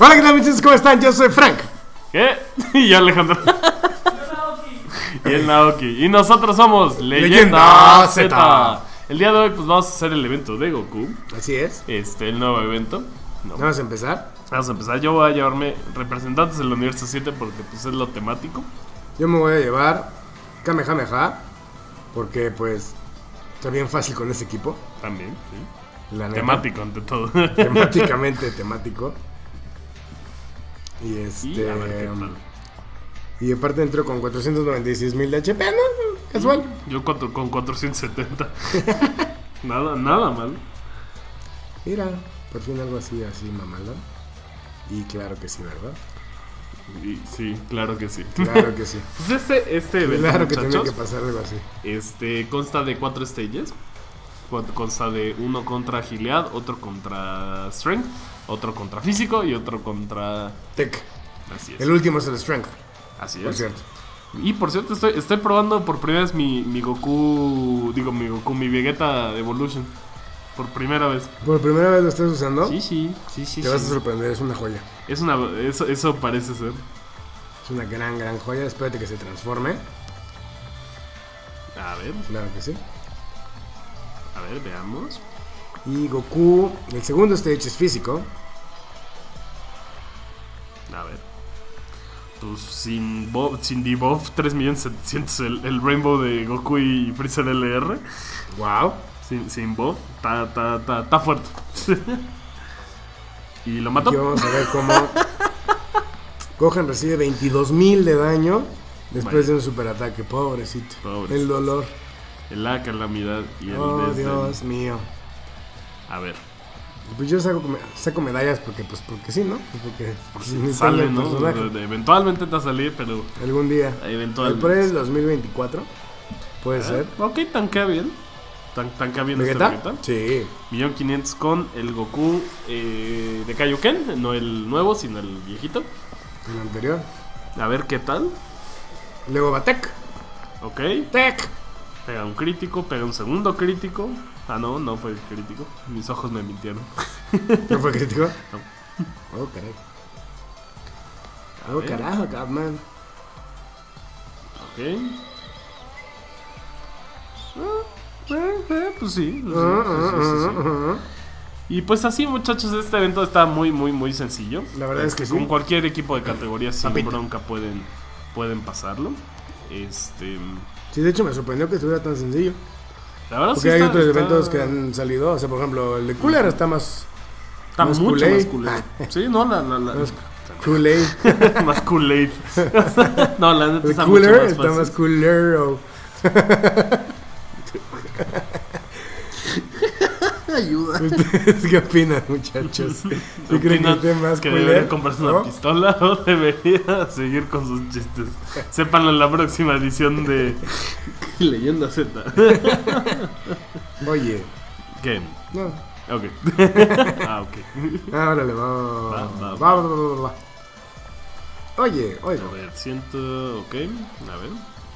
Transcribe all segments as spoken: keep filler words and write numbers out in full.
Hola, ¿qué tal, muchachos? ¿Cómo están? Yo soy Frank. ¿Qué? Y yo, Alejandro. Y el Naoki. Y nosotros somos Leyenda, Leyenda Z. Z. El día de hoy pues vamos a hacer el evento de Goku. Así es. Este, el nuevo evento. No. Vamos a empezar. Vamos a empezar. Yo voy a llevarme representantes del universo siete porque pues es lo temático. Yo me voy a llevar Kamehameha porque pues está bien fácil con ese equipo. También, sí. La temático ante todo. Temáticamente temático. Y este... Y, a ver, ¿qué tal? Y aparte entro con cuatrocientos noventa y seis mil de H P, ¿no? Casual. Yo cuatro, con cuatrocientos setenta. Nada, nada mal. Mira, por fin algo así, así mamalón. Y claro que sí, ¿verdad? Y, sí, claro que sí. Claro que sí. Pues este, este evento, claro que muchachos, tiene que pasar algo así. Este consta de cuatro stages. Consta de uno contra Gilead, otro contra Strength, otro contra Físico y otro contra Tech. Así es. El último es el Strength. Así es. Por cierto. Y por cierto, estoy, estoy probando por primera vez mi, mi Goku. Digo, mi Goku, mi Vegeta Evolution. Por primera vez. ¿Por primera vez lo estás usando? Sí, sí, sí, sí. Te vas sí. a sorprender, es una joya. Es una. Eso, eso parece ser. Es una gran, gran joya. Espérate que se transforme. A ver. Claro que sí. A ver, veamos. Y Goku, el segundo stage es físico. A ver. Pues sin, bo sin debuff, tres millones setecientos el, el Rainbow de Goku y Freezer L R. Wow. Sin, sin buff, está ta, ta, ta fuerte. Y lo mató. Aquí vamos a ver cómo Gohan recibe veintidós mil de daño después Vaya. de un superataque. Pobrecito. Pobrecito. El dolor. La calamidad y el oh, desdén. Dios mío. A ver. Pues yo saco, saco medallas porque, pues, porque sí, ¿no? Porque, porque sale, ¿no? Eventualmente te va a salir, pero... Algún día. Eventualmente. Por el dos mil veinticuatro. Puede ah, ser. Ok, tankea bien. Tan, tankea bien ¿Vegeta? este Vegeta. Sí. Millón quinientos con el Goku eh, de Kaioken. No el nuevo, sino el viejito. El anterior. A ver qué tal. Luego va Tech. Ok. Tech. Pega un crítico, pega un segundo crítico. Ah, no, no fue crítico. Mis ojos me mintieron. ¿No fue crítico? No. Oh, caray. A oh, ver. Carajo, Catman. Ok. Ah, eh, eh, pues sí. Pues, uh, sí, uh, sí, sí, sí. Uh, uh. Y pues así, muchachos, este evento está muy, muy, muy sencillo. La verdad es que con sí. cualquier equipo de categoría sin Papita. bronca pueden, pueden pasarlo. Este... Sí, de hecho me sorprendió que estuviera tan sencillo. La verdad Porque sí hay está, otros está... eventos que han salido. O sea, por ejemplo, el de Cooler está más. Está más mucho Kool-Aid. más Kool-Aid. Sí, no, la. la, la... Más Kool-Aid. Más Kool-Aid. No, la neta el está cooler mucho más está fácil. más cooler. Ayuda. ¿Ustedes qué opinan, muchachos? ¿Sí creen que esté más que cooler? debería comprarse una ¿no? pistola o debería seguir con sus chistes? Sépanlo en la próxima edición de Leyenda Z. Oye. ¿Qué? No. Ok. Ah, ok. Ah, órale, va. Va, Va, va, va, va, va, va, va. Oye, oye. A ver, siento. Ok, a ver.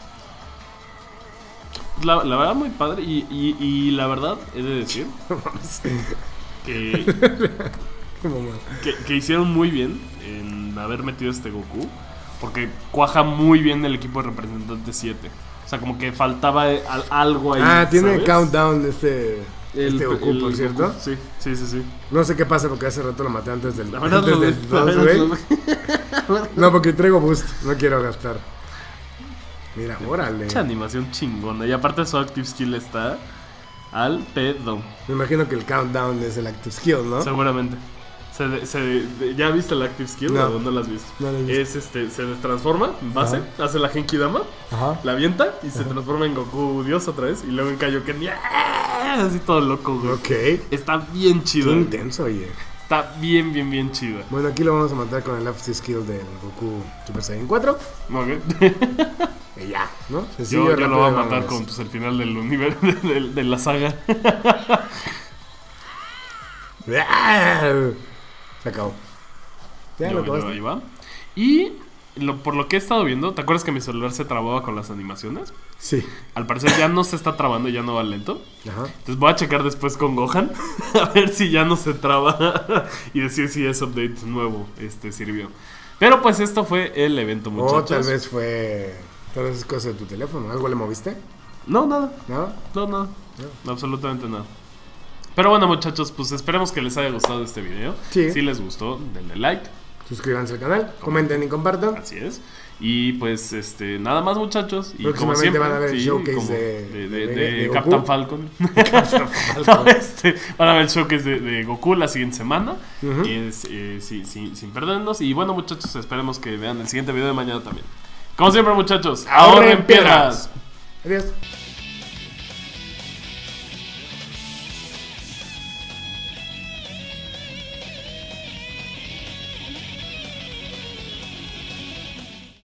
La, la verdad, muy padre. Y, y, y la verdad, he de decir que, que, que hicieron muy bien en haber metido este Goku. Porque cuaja muy bien el equipo de representantes siete. O sea, como que faltaba al, algo ahí. Ah, tiene ¿sabes? countdown este. El, este Goku, el por cierto. Goku. Sí, sí, sí, sí. No sé qué pasa porque hace rato lo maté antes del, La verdad, antes lo del la dos, verdad, güey. lo- No, porque traigo boost, no quiero gastar. Mira, órale. Mucha animación chingona. Y aparte su active skill está al pedo. Me imagino que el countdown es el active skill, ¿no? Seguramente. Se de- se de- ¿Ya viste el active skill? No. ¿O no lo has visto? No lo he visto. Es este, se transforma en base, Ajá. hace la Genki Dama, Ajá. la avienta y se transforma en Goku Dios otra vez. Y luego en Kaioken, ¡yeah! Así todo loco, güey. Ok. Está bien Qué chido. intenso, oye. Está bien, bien, bien chido. Bueno, aquí lo vamos a matar con el active skill del Goku Super Saiyan cuatro. Ok. Y ya, ¿no? Sencillo, Yo, yo lo rápido, voy a matar vámonos. con pues, el final del universo de, de- de la saga. Se acabó. Ya Yo- lo yo- acabaste. ahí va. Y lo, por lo que he estado viendo, ¿te acuerdas que mi celular se trababa con las animaciones? Sí. Al parecer ya no se está trabando, ya no va lento. Ajá. Entonces voy a checar después con Gohan a ver si ya no se traba y decir si ese update nuevo este, sirvió. Pero pues esto fue el evento, muchachos. O tal vez fue... Tal vez es cosa de tu teléfono. ¿Algo le moviste? No, nada. ¿Nada? No, nada. No. Absolutamente nada. Pero bueno, muchachos, pues esperemos que les haya gustado este video. Sí. Si les gustó, denle like. Suscríbanse al canal, comenten y compartan. Así es. Y pues este nada más, muchachos. Y próximamente como siempre, van a ver el sí, showcase como de, de, de, de, de, de, de Captain Falcon. Captain Falcon. No, este, van a ver el showcase de, de Goku la siguiente semana. Uh-huh. Y es, eh, sí, sí, sin perdernos. Y bueno, muchachos, esperemos que vean el siguiente video de mañana también. Como siempre, muchachos, ahorren piedras. Adiós.